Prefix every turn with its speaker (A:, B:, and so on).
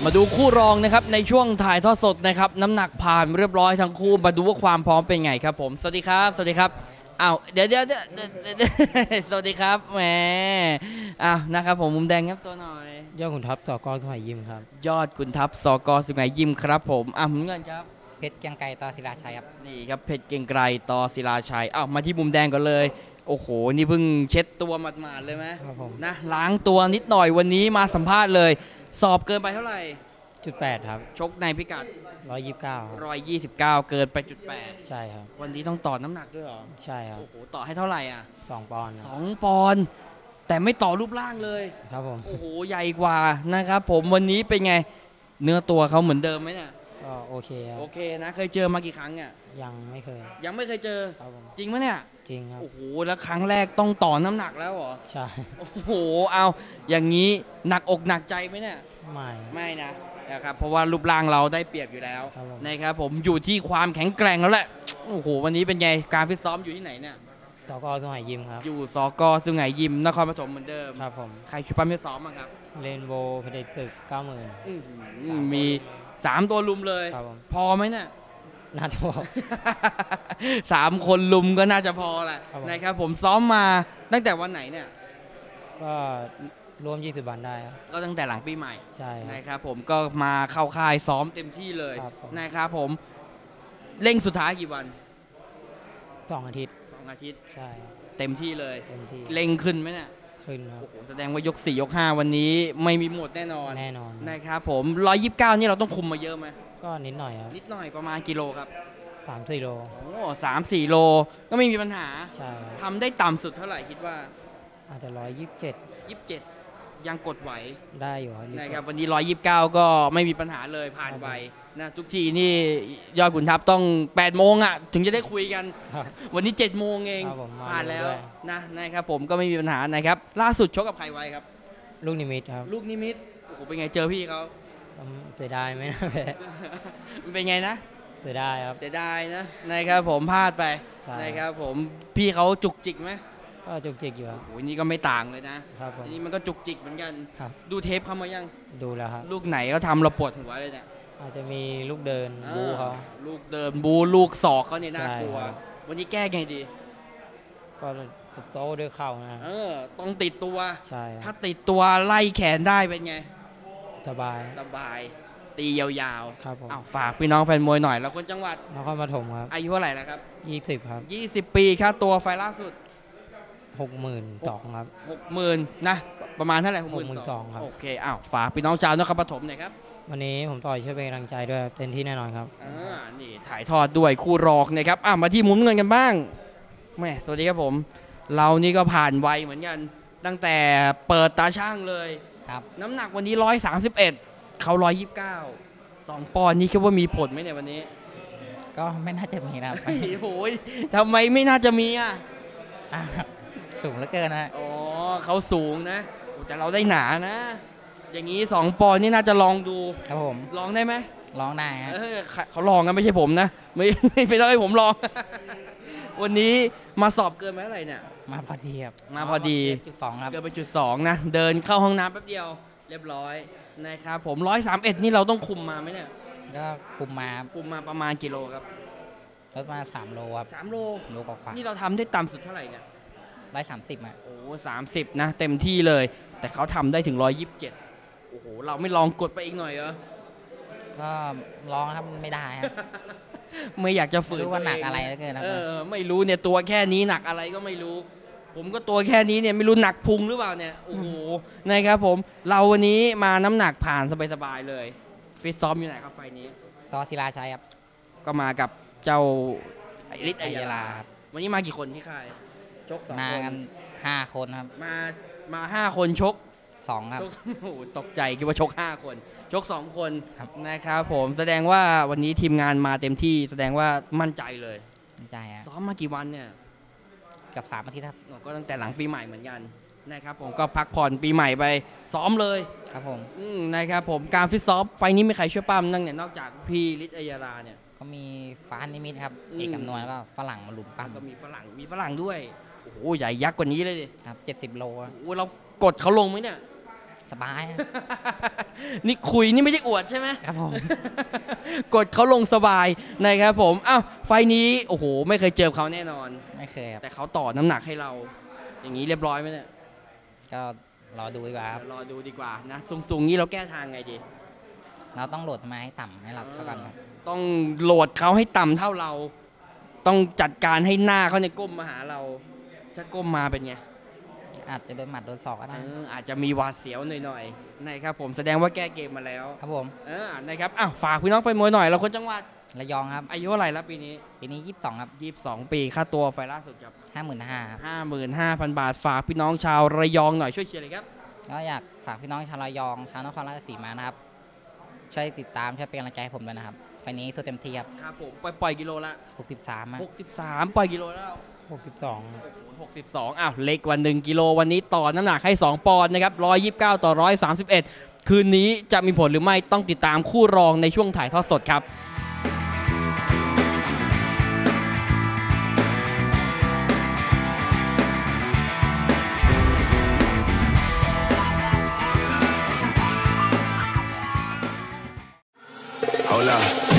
A: มาดูคู่รองนะครับในช่วงถ่ายทอดสดนะครับน้ำหนักผ่านเรียบร้อยทั้งคู่มาดูว่าความพร้อมเป็นไงครับผมสวัสดีครับสวัสดีครับอ้าวเดี๋ยวสวัสดีครับแหมอ้าวนะครับผมมุมแดงครับตัวหน่อย
B: ยอดขุนทัพต่อกสุไหยิมครับ
A: ยอดขุนทัพสกสุไหงยิมครับผมมุมเงินครับ
C: เพชรเกียงไกรต่อศิลาชัยครับ
A: นี่ครับเพชรเกียงไกรต่อศิลาชัยมาที่มุมแดงก่อนเลยโอ้โหนี่เพิ่งเช็ดตัวหมาดๆเลยไหม
B: ครับผม
A: นะล้างตัวนิดหน่อยวันนี้มาสัมภาษณ์เลยสอบเกินไปเท่าไหร่
B: 1.8ครับ
A: ชกในพิกัด
B: 129ครับ
A: 129เกินไป1.8
B: ใช่ครับ
A: วันนี้ต้องต่อน้ำหนักด้วยเหรอ
B: ใช่ครับ
A: โอ้โหต่อให้เท่าไหร่อ่ะ
B: 2 ปอนด์
A: 2 ปอนด์แต่ไม่ต่อรูปร่างเลย
B: ครับผม
A: โอ้โหใหญ่กว่านะครับผมวันนี้เป็นไงเนื้อตัวเขาเหมือนเดิมไหมเนี่ย
B: ก็โอเคครับ
A: โอเคนะเคยเจอมากี่ครั้งอ่ะ
B: ยังไม่เคย
A: เจอ
B: ครับผม
A: จริงไหมเนี่ย
B: จริงครับ
A: โอ้โหแล้วครั้งแรกต้องต่อน้ำหนักแล้วเหรอ
B: ใช่
A: โอ้โหเอาอย่างนี้หนักอกหนักใจไหมเนี่ย
B: ไม่
A: นะครับเพราะว่ารูปร่างเราได้เปรียบอยู่แล้วนะครับผมอยู่ที่ความแข็งแกร่งแล้วแหละโอ้โหวันนี้เป็นไงการฟิตซ้อมอยู่ที่ไหนเนี่ย
B: สกสุไหยิมครับ
A: อยู่สกสุไหงยิมนครปฐมเหมือนเดิม
B: ครับผม
A: ใครช่วยปั้มให้ซ้อมบ้างครับ
B: เรนโบว์เพชรตึก90,000
A: มี3ตัวลุมเลยพอไหมเนี่ย
B: น่าจะพอ
A: 3 คนลุมก็น่าจะพอแหละนะครับผมซ้อมมาตั้งแต่วันไหนเนี่ย
B: ก็รวม20 วันได้
A: ก็ตั้งแต่หลังปีใหม่
B: ใช่
A: นะครับผมก็มาเข้าค่ายซ้อมเต็มที่เลยนะครับผมเร่งสุดท้ายกี่วัน
B: 2 อาทิตย์ใช่
A: เต็มที่เลย
B: เต็มที่
A: เร่งขึ้นไหมเนี่ย
B: ขึ้นครับ
A: โอ้โหแสดงว่ายก4ยก5วันนี้ไม่มีหมดแน่นอนนะครับผม129นี่เราต้องคุมมาเยอะไหม
B: ก็นิดหน่อยครับ
A: นิดหน่อยประมาณกิโลครับ
B: 3-4 โล
A: โอ้3-4 โลก็ไม่มีปัญหา
B: ใช่
A: ทำได้ต่ำสุดเท่าไหร่คิดว่า
B: อาจจะ
A: 27ยังกดไหว
B: ได้อยู่
A: นะครับวันนี้129ก็ไม่มีปัญหาเลยผ่านไวนะทุกทีนี่ยอดขุนทัพต้อง8 โมงอ่ะถึงจะได้คุยกันวันนี้7 โมงเองผ่านแล้วนะครับผมก็ไม่มีปัญหานะครับล่าสุดชกกับใครไว้ครับ
B: ลูกนิมิตครับ
A: ลูกนิมิตโอ้โหเป็นไงเจอพี่เขา
B: เสียดายไหมนะ
A: เป็นไงนะ
B: เสียดายครับ
A: เสียดายนะครับผมพลาดไปนะครับผมพี่เขาจุกจิกไหม
B: ก็จุกจิกอยู่ครับ
A: โอ้ยนี่ก็ไม่ต่างเลยนะครับนี่มันก็จุกจิกเหมือนกันดูเทปเขามายัง
B: ดูแล้วครับ
A: ลูกไหนเขาทำเราปวดหัวเลยเนี่ย
B: อาจจะมีลูกเดินบูเขา
A: ลูกเดินบูลูกศอกเขาเนี่ยน่ากลัววันนี้แก้ไงดี
B: ก็โต้ด้วยเข่านะ
A: ต้องติดตัว
B: ใช่
A: ถ้าติดตัวไล่แขนได้เป็นไง
B: สบาย
A: ตียาว
B: ๆครับผม
A: ฝากพี่น้องแฟนมวยหน่อยแล้วคนจังหวัด
B: นครปฐมครับ
A: อายุเท่าไหร่แล้วครับ
B: 20ครับ
A: 20 ปีค่าตัวไฟล่าสุด
B: 62,000ครับ
A: 60,000นะประมาณเท่าไหร่
B: 62,000ครับ
A: โอเคฝากพี่น้องชาวนครปฐมหน่อยครับ
B: วันนี้ผมต่อยช่วยเป็นกำลังใจด้วยเต็มที่แน่นอนครับ
A: นี่ถ่ายทอดด้วยคู่รองนะครับมาที่มุมเงินกันบ้างแม่สวัสดีครับผมเรานี่ก็ผ่านไวเหมือนกันตั้งแต่เปิดตาช่างเลย
C: ครับ
A: น้ำหนักวันนี้131เขา129 2 ปอนด์นี่คิดว่ามีผลไหมเนี่ยวันนี้
C: ก็ไม่น่าจะมีนะ
A: โอ้ยทำไมไม่น่าจะมี
C: สูงเหลือเกินนะ
A: เขาสูงนะแต่เราได้หนานะอย่างนี้2 ปอนด์นี่น่าจะลองดู
C: ครับผม
A: ลองได้ไหม
C: ลองได้
A: เขาลองกันไม่ใช่ผมนะไม่ต้องให้ผมลองวันนี้มาสอบเกินไหมอะไรเนี่ย
C: มาพอดีครับ
A: มาพอดี
C: 1.2ครับ
A: เกินไป1.2นะเดินเข้าห้องน้ำแป๊บเดียวเรียบร้อยนะครับผม131นี่เราต้องคุมมาไหมเนี่ย
C: ก็คุมมา
A: ประมาณกิโลครับ
C: ลดมา3 โลครับ
A: 3 โล
C: กว่า
A: นี่เราทำได้ต่ำสุดเท่าไหร่เนี่ย
C: 130
A: โอ้30นะเต็มที่เลยแต่เขาทำได้ถึง127โอ้โหเราไม่ลองกดไปอีกหน่อยเหรอ
C: ก็ลองครับไม่ได้ครับ
A: ไม่อยากจะฝืน
C: รู้ว่าหนักอะไรแล้วเกินนะ
A: ไม่รู้เนี่ยตัวแค่นี้หนักอะไรก็ไม่รู้ผมก็ตัวแค่นี้เนี่ยไม่รู้หนักพุงหรือเปล่าเนี่ยโอ้โหนะครับผมเราวันนี้มาน้ำหนักผ่านสบายๆเลยฟิตซ้อมอยู่ไหนครับไฟนี้
C: ต่อศิลาชัยครับ
A: ก็มากับเจ้าฤทธิ์อัยรา
C: ครับ
A: วันนี้มากี่คนที่ค่ายชก2 คน
C: มากัน5 คนครับ
A: มา5 คนชก
C: 2ครับ
A: โอ้ตกใจคิดว่าชก5 คนชก2 คนนะครับผมแสดงว่าวันนี้ทีมงานมาเต็มที่แสดงว่ามั่นใจเลย
C: มั่นใจ
A: ซ้อมมากี่วันเนี่ย
C: กับ3 อาทิตย์ครับ
A: ก็ตั้งแต่หลังปีใหม่เหมือนกันนะครับผมก็พักผ่อนปีใหม่ไปซ้อมเลย
C: ครับผม
A: นะครับผมการฟิตซ้อมไฟนี้มีใครช่วยปั้มนั่งเนี่ยนอกจากพี่ฤทธิ์อัยราเนี่ย
C: ก็มีฟ้านิมิตครับเอกกำนวณแล้วก็ฝรั่งมาลุมปั้ม
A: ก็มีฝรั่งด้วยโอ้โหใหญ่ยักษ์กว่านี้เลยดิ
C: ครับ70 โล
A: โอ้เรากดเขาลงไหมเนี่ย
C: สบาย
A: นี่คุยนี่ไม่ได้อวดใช่ไหม
C: ครับผม
A: กดเขาลงสบายนะครับผมอ้าวไฟล์นี้โอ้โหไม่เคยเจอเขาแน่นอน
C: ไม่เคยครับ
A: แต่เขาต่อน้ำหนักให้เรา อย่างนี้เรียบร้อยไหมเนี่ย
C: ก็รอดูดีกว่าครับ
A: เดี๋ยวรอดูดีกว่านะสูงๆนี้เราแก้ทางไงดี
C: เราต้องโหลดมาให้ต่ำให้เราเท่ากันครับ
A: ต้องโหลดเขาให้ต่ำเท่าเรา ต้องจัดการให้หน้าเขาเนี่ยก้มมาหาเรา ถ้าก้มมาเป็นไง
C: อาจจะโดนหมัดโดนศอกก็ได้
A: อาจจะมีหวาดเสียวหน่อยๆนะครับผมแสดงว่าแก้เกมมาแล้ว
C: ครับผม
A: นะครับอ้าวฝากพี่น้องไปมวยหน่อยเราคนจังหวัด
C: ระยองครับ
A: อายุเท่าไหร่แล้วปีนี้
C: ปีนี้22ครับ
A: 22 ปีค่าตัวไฟล์ล่าสุดครับ
C: 55,000ครับ
A: 55,000 บาทฝากพี่น้องชาวระยองหน่อยช่วยเชียร์เลยครับ
C: ก็อยากฝากพี่น้องชาวระยองชาวนครราชสีมานะครับช่วยติดตามช่วยเป็นกำลังใจให้ผมด้วยนะครับไฟล์นี้สู้เต็มที่ครับ
A: ครับผมปล่อยกิโลละ
C: 63ครับ
A: 63ปล่อยกิโลแล้ว
B: 62
A: 62อ้าวเล็กกว่า1กิโลวันนี้ต่อน้ำหนักให้ 2 ปอนด์นะครับ129 ต่อ 131 คืนนี้จะมีผลหรือไม่ต้องติดตามคู่รองในช่วงถ่ายทอดสดครับ
D: Hola.